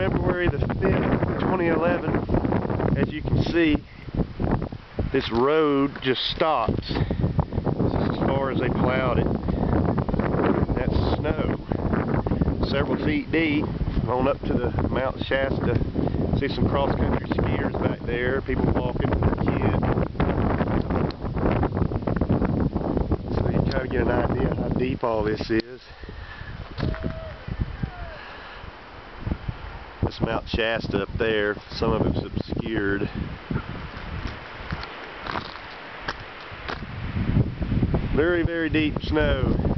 February the 5th, 2011. As you can see, this road just stops. This is as far as they plowed it. That's snow. Several feet deep on up to the Mount Shasta. See some cross-country skiers back there, people walking with kids. So you kind of get an idea how deep all this is. This Mount Shasta up there, some of it's obscured. Very, very deep snow.